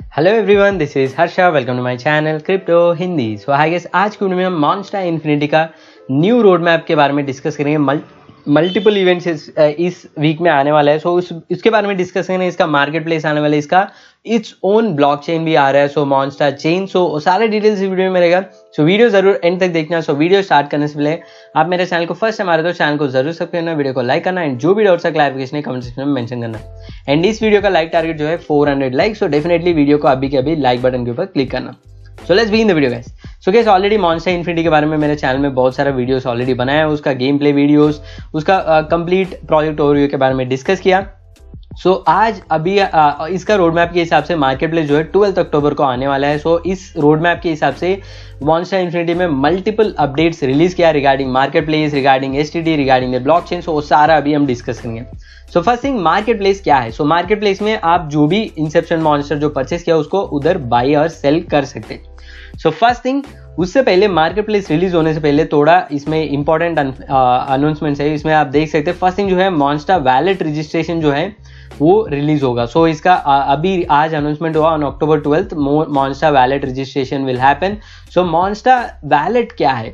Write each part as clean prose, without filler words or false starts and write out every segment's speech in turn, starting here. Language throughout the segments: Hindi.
Hello everyone, this is Harsha. Welcome to my channel crypto Hindi. So hi guys, आज की वीडियो में हम मॉन्स्टा इन्फिनिटी का न्यू रोड मैप के बारे में डिस्कस करेंगे। मल्टीपल इवेंट्स इस वीक में आने वाला है। सो इसके बारे में डिस्कस करेंगे। इसका मार्केट प्लेस आने वाला है, इसका इट्स ओन ब्लॉकचेन भी आ रहा है, सो मॉन्स्टा चेन। सो सारे डिटेल्स इस वीडियो में रहेगा। सो वीडियो जरूर एंड तक देखना। सो वीडियो स्टार्ट करने से पहले आप मेरे चैनल को फर्स्ट टाइम आ रहे हो तो चैनल को जरूर सब्सक्राइब करना, वीडियो को लाइक करना एंड जो भी डाउट्स का क्लैरिफिकेशन है कमेंट सेक्शन में मेंशन करना। एंड इस वीडियो का लाइक टारगेट जो है 400 लाइक। सो डेफिनेटली वीडियो को अभी के अभी लाइक बटन के ऊपर क्लिक करना। So let's begin the video guys. So guys, already Monsta Infinity के बारे में मेरे चैनल में बहुत सारा वीडियोस ऑलरेडी बनाया है, उसका गेम प्ले वीडियोस, उसका कंप्लीट प्रोजेक्ट ओवरव्यू के बारे में डिस्कस किया। सो आज अभी इसका रोड मैप के हिसाब से मार्केट प्लेस जो है 12 अक्टूबर को आने वाला है। सो इस रोड मैप के हिसाब से मॉन्स्टा इन्फिनिटी में मल्टीपल अपडेट्स रिलीज किया regarding market place, regarding STT, regarding the blockchain. So वो सारा अभी हम डिस्कस करेंगे। So first thing, market place क्या है? सो मार्केट प्लेस में आप जो भी इंसेप्शन मॉन्स्टर जो परचेस किया उसको उधर बाई और सेल कर सकते हैं। सो फर्स्ट थिंग, उससे पहले मार्केट प्लेस रिलीज होने से पहले थोड़ा इसमें इंपॉर्टेंट अनाउंसमेंट्स है। इसमें आप देख सकते हैं फर्स्ट थिंग जो है मॉन्स्टा वैलेट रजिस्ट्रेशन जो है वो रिलीज होगा। सो इसका अभी आज अनाउंसमेंट हुआ on October 12th, Monsta wallet registration will happen. So Monsta wallet क्या है?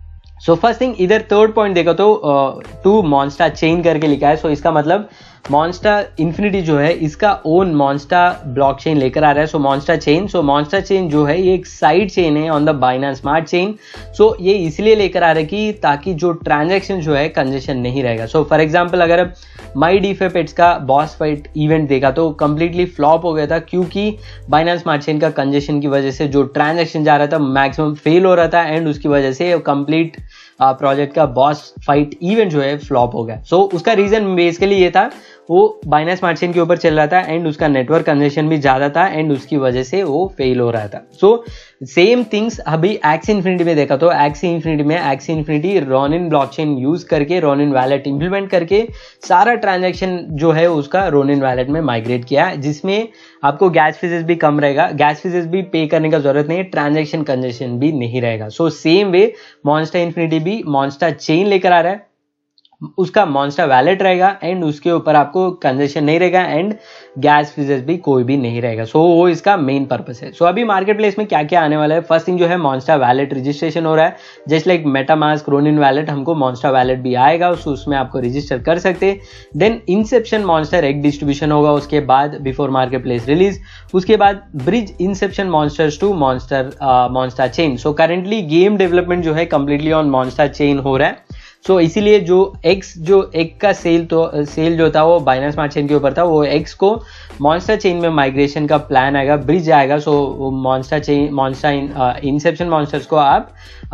सो फर्स्ट थिंग, इधर थर्ड पॉइंट देखो तो टू मॉन्स्टा चेन करके लिखा है। सो इसका मतलब मॉन्स्टा इन्फिनिटी जो है इसका ओन मॉन्स्टा ब्लॉकचेन लेकर आ रहा है। सो मॉन्स्टा चेन, सो मॉन्स्टा चेन जो है ये एक साइड चेन है on the Binance smart chain. So ये इसलिए लेकर आ रहा है कि ताकि जो ट्रांजैक्शन जो है कंजेशन नहीं रहेगा। सो फॉर एग्जांपल, अगर माई डीफे पेट्स का बॉस फाइट इवेंट देखा तो कंप्लीटली फ्लॉप हो गया था, क्योंकि बाइनेंस स्मार्ट चेन का कंजेशन की वजह से जो ट्रांजैक्शन जा रहा था मैक्सिमम फेल हो रहा था एंड उसकी वजह से कंप्लीट प्रोजेक्ट का बॉस फाइट इवेंट जो है फ्लॉप हो गया। सो उसका रीजन बेसिकली ये था, वो बाइनेंस स्मार्ट चेन के ऊपर चल रहा था एंड उसका नेटवर्क कंजेशन भी ज्यादा था एंड उसकी वजह से वो फेल हो रहा था। सो सेम थिंग्स अभी एक्सी इन्फिनिटी में देखा तो Axie Infinity Ronin blockchain use करके रोनिन वैलेट इंप्लीमेंट करके सारा ट्रांजैक्शन जो है उसका रोनिन वैलेट में माइग्रेट किया, जिसमें आपको गैस फीसेस भी कम रहेगा, गैस फीसेस भी पे करने का जरूरत नहीं है, ट्रांजैक्शन कंजेशन भी नहीं रहेगा। सो सेम वे मॉन्स्टा इन्फिनिटी भी मॉन्स्टा चेन लेकर आ रहा है, उसका मॉन्स्टा वैलेट रहेगा एंड उसके ऊपर आपको कंजेशन नहीं रहेगा एंड गैस फीसेस भी कोई भी नहीं रहेगा। सो वो इसका मेन पर्पस है। सो अभी मार्केट प्लेस में क्या क्या आने वाला है? फर्स्ट थिंग जो है मॉन्स्टा वैलेट रजिस्ट्रेशन हो रहा है, just like MetaMask Ronin wallet, हमको मॉन्स्टा वैलेट भी आएगा, उसमें आपको रजिस्टर कर सकते हैं। देन इंसेप्शन मॉन्स्टर एक डिस्ट्रीब्यूशन होगा, उसके बाद बिफोर मार्केट प्लेस रिलीज, उसके बाद bridge inception monsters to Monsta chain. So currently game development जो है कंप्लीटली ऑन मॉन्स्टा चेन हो रहा है। सो इसीलिए जो एक का सेल जो था वो बाइनेंस स्मार्ट चेन के ऊपर था, वो एक्स को मॉन्स्टा चेन में माइग्रेशन का प्लान आएगा, ब्रिज आएगा। सो मॉन्स्टा इंसेप्शन मॉन्स्टर्स को आप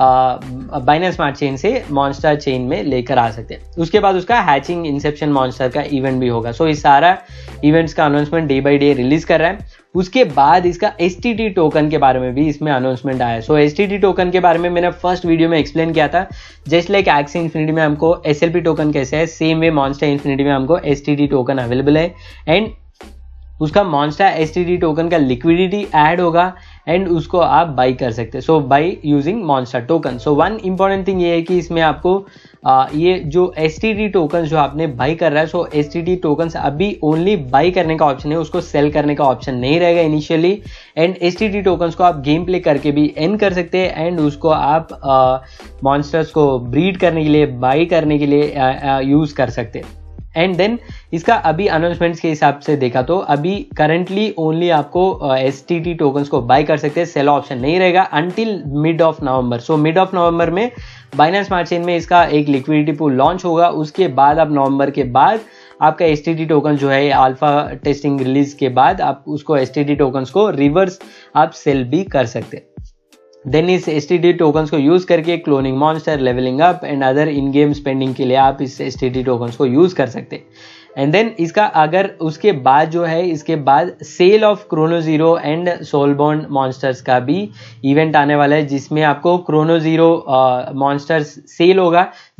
बाइनेंस स्मार्ट चेन से मॉन्स्टा चेन में लेकर आ सकते हैं। उसके बाद उसका हैचिंग इंसेप्शन मॉन्स्टर का इवेंट भी होगा। सो इस सारा इवेंट्स का announcement day by day release कर रहा है। उसके बाद इसका STT टोकन के बारे में भी इसमें अनाउंसमेंट आया है। सो STT टोकन के बारे में मैंने फर्स्ट वीडियो में एक्सप्लेन किया था, जस्ट लाइक एक्सी इन्फिनिटी में हमको SLP टोकन कैसे है, सेम वे मॉन्स्टा इन्फिनिटी में हमको STT टोकन अवेलेबल है एंड उसका मॉन्स्टा STT टोकन का लिक्विडिटी ऐड होगा एंड उसको आप बाई कर सकते हैं। So buy using Monsta token. So one important thing ये है कि इसमें आपको ये जो STT टोकन जो आपने बाई कर रहा है, सो STT टोकन अभी ओनली बाई करने का ऑप्शन है, उसको सेल करने का ऑप्शन नहीं रहेगा इनिशियली। एंड STT टोकन्स को आप गेम प्ले करके भी एर्न कर सकते हैं एंड उसको आप मॉन्स्टर्स को ब्रीड करने के लिए, बाई करने के लिए यूज कर सकते हैं। एंड देन इसका अभी अनाउंसमेंट्स के हिसाब से देखा तो अभी करंटली ओनली आपको STT टोकन्स को बाय कर सकते हैं, सेल ऑप्शन नहीं रहेगा until mid of November. So mid of November में बाइनेंस स्मार्ट चेन में इसका एक लिक्विडिटी पूल लॉन्च होगा। उसके बाद आप नवंबर के बाद आपका STT टोकन जो है अल्फा टेस्टिंग रिलीज के बाद आप उसको STT टोकन्स को रिवर्स आप सेल भी कर सकते हैं। देन इस STT टोकन्स को यूज करके cloning monster, levelling up and other in game spending के लिए आप इस STT टोकन्स को यूज कर सकते हैं। एंड देन इसका अगर उसके बाद जो है, इसके बाद sale of Chrono zero and soulbound monsters का भी इवेंट आने वाला है, जिसमें आपको क्रोनो जीरो मॉन्स्टर्स सेल होगा,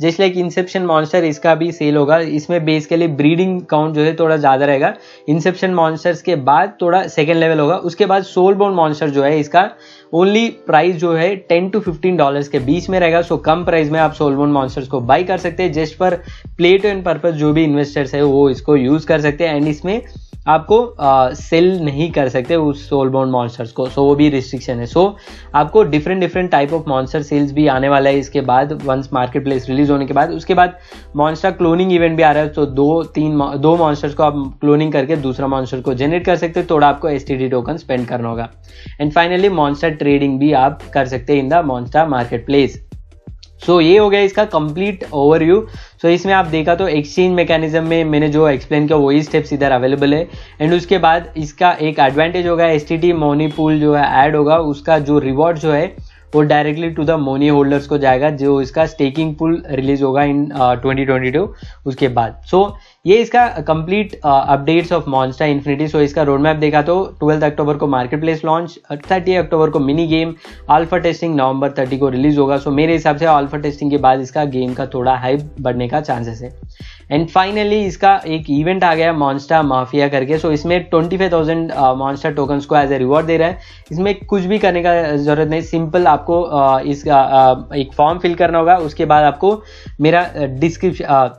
जस्ट लाइक इंसेप्शन मॉन्स्टर इसका भी सेल होगा। इसमें बेसिकली ब्रीडिंग काउंट जो है थोड़ा ज़्यादा रहेगा। इंसेप्शन मॉन्स्टर्स के बाद थोड़ा सेकेंड लेवल होगा। उसके बाद सोलबोर्न मॉन्स्टर जो है इसका ओनली प्राइस जो है $10 to $15 के बीच में रहेगा। सो कम प्राइस में आप सोलबोर्न मॉन्स्टर्स को बाई कर सकते हैं। जस्ट फॉर प्ले टू एंड पर्पज जो भी इन्वेस्टर्स है वो इसको यूज कर सकते हैं। एंड इसमें आपको सेल नहीं कर सकते उस सोलबोर्न मॉन्स्टर्स को। सो वो भी रिस्ट्रिक्शन है। सो आपको different type of monster sales भी आने वाला है इसके बाद, वंस मार्केट प्लेस रिलीज होने के बाद। उसके बाद मॉन्स्टर क्लोनिंग इवेंट भी आ रहा है। तो दो मॉन्स्टर्स को आप क्लोनिंग करके दूसरा मॉन्स्टर को जनरेट कर सकते हैं। थोड़ा आपको STT टोकन स्पेंड करना होगा। एंड फाइनली मॉन्स्टर ट्रेडिंग भी आप कर सकते हैं in the monster market place. So ये हो गया इसका कंप्लीट ओवरव्यू। सो इसमें आप देखा तो एक्सचेंज मैकेनिज्म में मैंने जो एक्सप्लेन किया वही स्टेप्स इधर अवेलेबल है। एंड उसके बाद इसका एक एडवांटेज होगा, STT मोनी पूल जो है ऐड होगा, उसका जो रिवॉर्ड जो है वो directly to the Moni holders को जाएगा, जो इसका स्टेकिंग पूल रिलीज होगा इन 2022 उसके बाद। सो ये इसका complete updates of Monsta Infinity. So इसका रोड मैप देखा तो 12 अक्टूबर को मार्केट प्लेस लॉन्च, 30 अक्टूबर को मिनी गेम, अल्फा टेस्टिंग नवंबर 30 को रिलीज होगा। सो मेरे हिसाब से अल्फा टेस्टिंग के बाद इसका गेम का थोड़ा हाइप बढ़ने का चांसेस है। एंड फाइनली इसका एक इवेंट आ गया मॉन्स्टा माफिया करके। सो इसमें 25,000 मॉन्स्टा टोकन्स को एज ए रिवॉर्ड दे रहा है। इसमें कुछ भी करने का जरूरत नहीं, सिंपल आपको इसका एक फॉर्म फिल करना होगा। उसके बाद आपको मेरा डिस्क्रिप्शन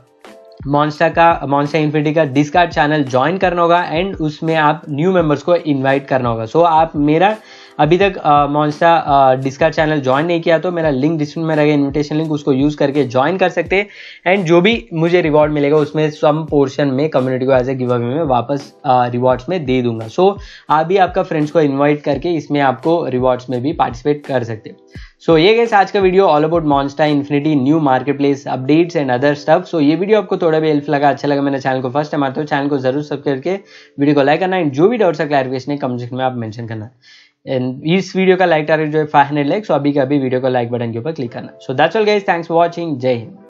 मॉन्स्टा इन्फिनिटी का डिस्कार्ड चैनल ज्वाइन करना होगा एंड उसमें आप न्यू मेंबर्स को इनवाइट करना होगा। सो आप मेरा अभी तक मॉन्स्टा डिस्कार्ड चैनल ज्वाइन नहीं किया तो मेरा लिंक डिस्क्रिप्शन में रहेगा, इनविटेशन लिंक, उसको यूज करके ज्वाइन कर सकते हैं। एंड जो भी मुझे रिवॉर्ड मिलेगा उसमें सम पोर्शन में कम्युनिटी को एज ए गिव अवे में वापस रिवॉर्ड्स में दे दूंगा। सो आप भी आपका फ्रेंड्स को इन्वाइट करके इसमें आपको रिवॉर्ड्स में भी पार्टिसिपेट कर सकते हैं। सो ये गाइस आज का video all about Monsta Infinity new market place updates and other stuff. So ये वीडियो आपको थोड़ा भी हेल्प लगा, अच्छा लगा, मेरे चैनल को फर्स्ट टाइम आते हो चैनल को जरूर सब्सक्राइब करके वीडियो को लाइक करना एंड जो भी डाउट्स का क्लैरिफिकेशन है कमेंट सेक्शन में आप मेंशन करना। एंड इस वीडियो का लाइक टारगेट जो है 500 लाइक। सो अभी का अभी वीडियो को लाइक बटन के ऊपर क्लिक करना। So that's all guys, thanks for watching, जय हिंद।